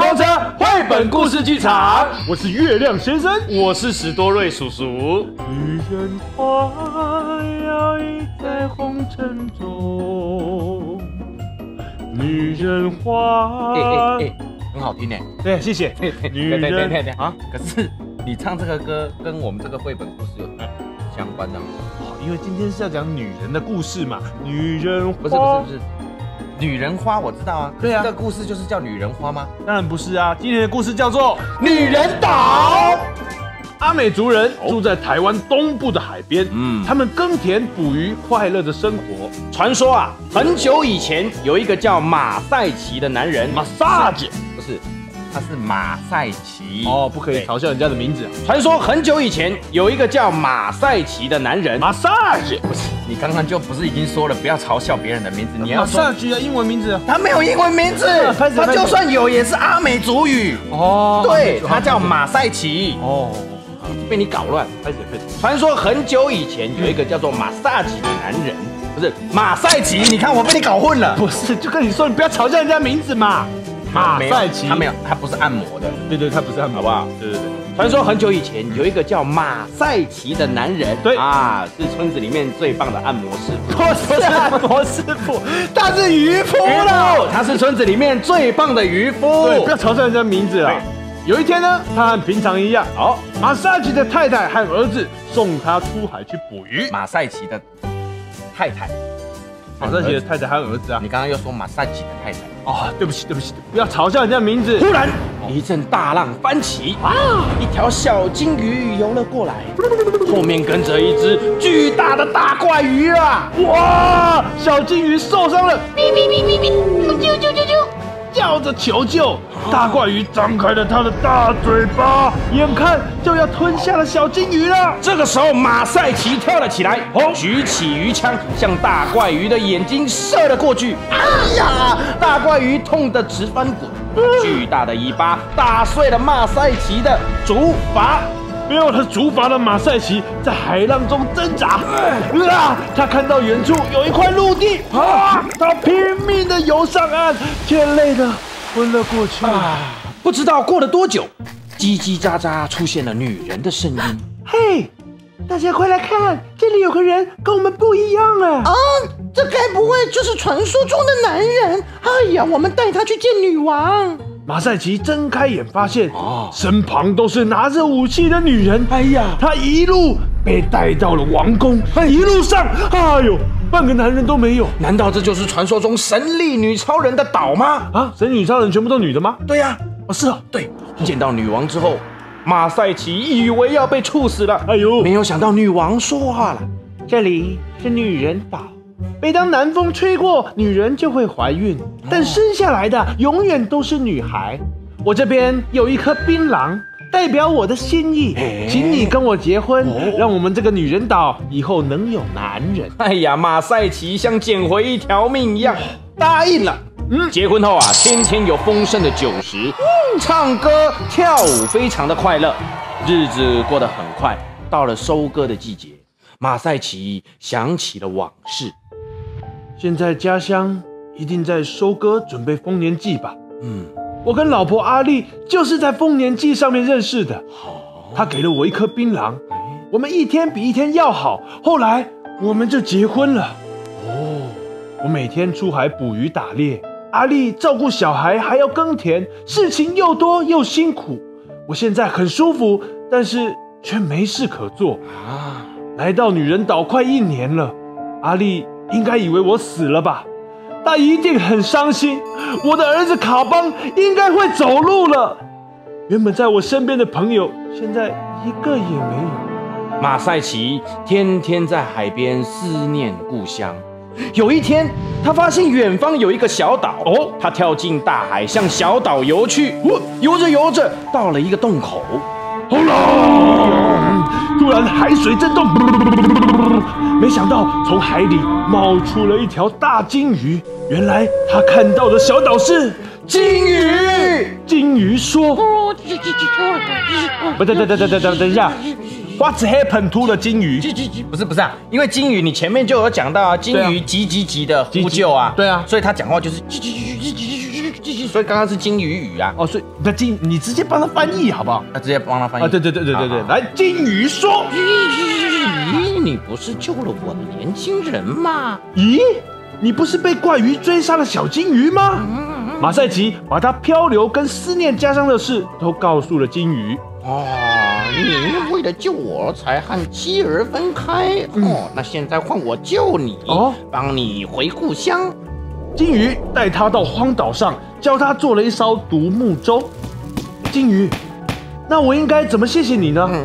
风车绘本故事剧场， 我是月亮先生， 我是史多瑞叔叔。 女人花摇曳在红尘中，女人花。 很好听哎。 对，谢谢。女人啊，可是你唱这个歌跟我们这个绘本故事有相关的？ 因为今天是要讲女人的故事嘛。女人花不是，女人花我知道啊。对啊，这个故事就是叫女人花吗？ 当然不是啊，今天的故事叫做女人岛。 阿美族人住在台湾东部的海边，他们耕田捕鱼，快乐的生活。 传说啊，很久以前有一个叫马赛奇的男人， 马萨姐不是，他是马赛奇哦，不可以嘲笑人家的名字啊。 传说很久以前有一个叫马赛奇的男人， 马萨姐不是，你刚刚就不是已经说了不要嘲笑别人的名字，你要马萨姐的英文名字啊？ 他没有英文名字，他就算有也是阿美族语哦。 对，他叫马赛奇哦。 被你搞乱。 开始。 传说很久以前有一个叫做马萨奇的男人， 不是马赛奇，你看我被你搞混了。 不是，就跟你说，你不要嘲笑人家名字嘛。马赛奇， 他没有，他不是按摩的。 对，他不是按摩， 好不好？ 对。 传说很久以前有一个叫马赛奇的男人， 对啊，是村子里面最棒的按摩师傅。 不是按摩师傅，他是渔夫了。 他是村子里面最棒的渔夫。 对，不要嘲笑人家名字啊。有一天呢，他和平常一样，马赛奇的太太和儿子送他出海去捕鱼。 马赛奇的太太， 马赛奇的太太和儿子啊。 你刚刚又说马赛奇的太太哦，对不起，不要嘲笑人家名字。 忽然一阵大浪翻起，一条小金鱼游了过来，后面跟着一只巨大的大怪鱼啊！ 哇，小金鱼受伤了，救！叫着求救，大怪鱼张开了它的大嘴巴，眼看就要吞下了小金鱼了。 这个时候，马赛奇跳了起来，举起鱼枪向大怪鱼的眼睛射了过去。哎呀，大怪鱼痛得直翻滚，巨大的尾巴打碎了马赛奇的竹筏。 没有了竹筏的马赛奇在海浪中挣扎，他看到远处有一块陆地，他拼命的游上岸，天累的昏了过去。 不知道过了多久，叽叽喳喳出现了女人的声音。 嘿，大家快来看，这里有个人跟我们不一样啊！ 这该不会就是传说中的男人？哎呀，我们带他去见女王。 马赛奇睁开眼，发现身旁都是拿着武器的女人。 哎呀， 他一路被带到了王宫，一路上，哎呦，半个男人都没有。 难道这就是传说中神力女超人的岛吗？ 神女超人全部都女的吗？ 对呀， 是啊， 对。见到女王之后，马赛奇以为要被处死了。 哎呦， 没有想到女王说话了：“ 这里是女人岛。每当南风吹过，女人就会怀孕，但生下来的永远都是女孩。我这边有一颗槟榔，代表我的心意，请你跟我结婚，让我们这个女人岛以后能有男人。” 哎呀，马赛奇像捡回一条命一样，答应了。结婚后啊，天天有丰盛的酒食，唱歌跳舞，非常的快乐，日子过得很快。到了收割的季节，马赛奇想起了往事。 现在家乡一定在收割，准备丰年祭吧。我跟老婆阿丽就是在丰年祭上面认识的。她给了我一颗槟榔，我们一天比一天要好。后来我们就结婚了。我每天出海捕鱼打猎，阿丽照顾小孩，还要耕田，事情又多又辛苦。我现在很舒服，但是却没事可做。来到女人岛快1年了，阿丽应该以为我死了吧？他一定很伤心。我的儿子卡邦应该会走路了。原本在我身边的朋友，现在一个也没有。 马赛奇天天在海边思念故乡。有一天，他发现远方有一个小岛，他跳进大海，向小岛游去。游着游着，到了一个洞口， 突然海水震动，没想到从海里冒出了一条大金鱼。原来他看到的小岛是金鱼。金鱼说：“等一下。What's happened to 的金鱼？ 不是啊，因为金鱼你前面就有讲到啊，金鱼急的呼救啊， 对啊， 所以他讲话就是所以刚刚是金鱼语啊。 哦，所以那你直接帮他翻译好不好？ 直接帮他翻译啊，对，来，金鱼说。 咦，你不是救了我的年轻人吗？ 咦，你不是被怪鱼追杀的小金鱼吗？马赛奇把他漂流跟思念家乡的事都告诉了金鱼。 哦，你为了救我才和妻儿分开。哦，那现在换我救你，帮你回故乡。 金鱼带他到荒岛上，教他做了一艘独木舟。金鱼，那我应该怎么谢谢你呢？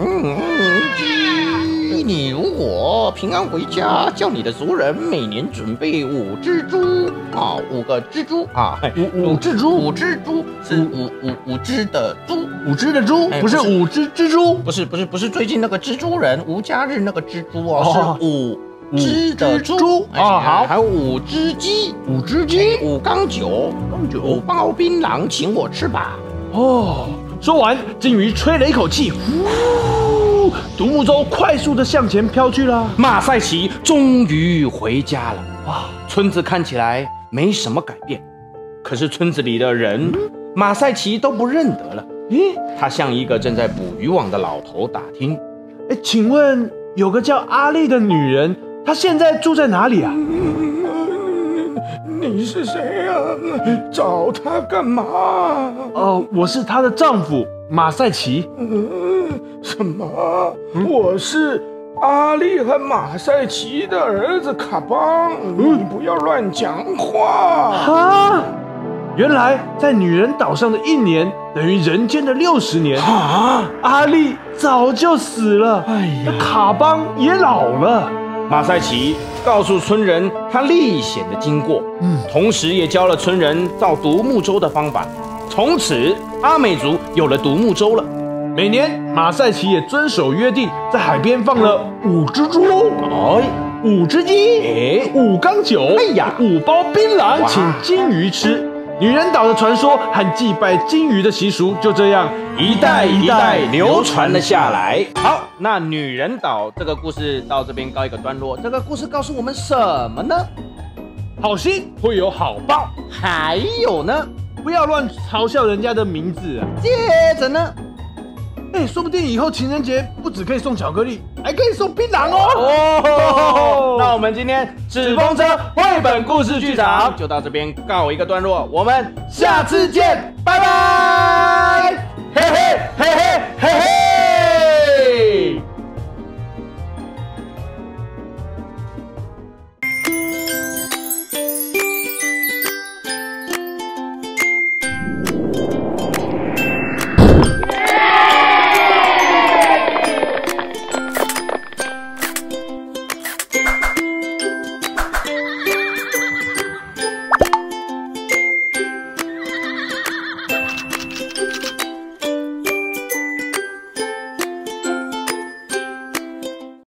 你如果平安回家，叫你的族人每年准备5只猪啊，5个蜘蛛啊，5只猪，5只猪是5只的猪 ，5只的猪，不是5只蜘蛛， 不是最近那个蜘蛛人无家日那个蜘蛛哦，是5只的猪啊，好， 还有5只鸡 ，5只鸡 ，5缸酒，5包槟榔，请我吃吧。 哦，说完，金鱼吹了一口气，独木舟快速的向前飘去了。 马赛奇终于回家了。哇，村子看起来没什么改变，可是村子里的人，马赛奇都不认得了。咦，他向一个正在捕渔网的老头打听。 请问有个叫阿丽的女人，她现在住在哪里啊？ 你是谁啊？找她干嘛？ 我是她的丈夫马赛奇。 什么？我是阿丽和马赛奇的儿子卡邦。你不要乱讲话。 哈！原来在女人岛上的1年等于人间的60年。阿丽早就死了，卡邦也老了。 马赛奇告诉村人他历险的经过，同时也教了村人造独木舟的方法。从此，阿美族有了独木舟了。 每年，马赛奇也遵守约定，在海边放了5只猪，5只鸡，5缸酒，5包槟榔，请金鱼吃。女人岛的传说和祭拜金鱼的习俗就这样一代一代流传了下来。好，那女人岛这个故事到这边告一个段落。这个故事告诉我们什么呢？ 好心会有好报， 还有呢， 不要乱嘲笑人家的名字啊。 接着呢， 说不定以后情人节不只可以送巧克力，还可以送槟榔哦。 那我们今天纸风车绘本故事剧场就到这边告一个段落，我们下次见，拜拜。